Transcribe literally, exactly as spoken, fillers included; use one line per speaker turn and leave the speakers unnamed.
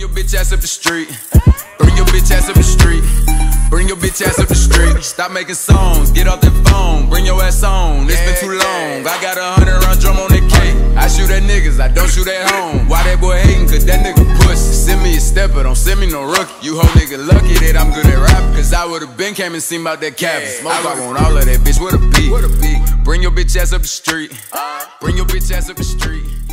your bitch ass up the street. Bring your bitch ass up the street. Bring your bitch ass up the street. Stop making songs, get off that phone. Bring your ass on, it's been too long. I got a hundred round drum on the cake. I shoot at niggas, I don't shoot at home. Why that boy hating? Cause that nigga pussy. Send me a stepper, don't send me no rookie. You hoe nigga lucky that I'm good at rap. Cause I would've been came and seen about that cap. I want all of that bitch with a beat. Bring your bitch ass up the street. Bring your bitch ass up the street.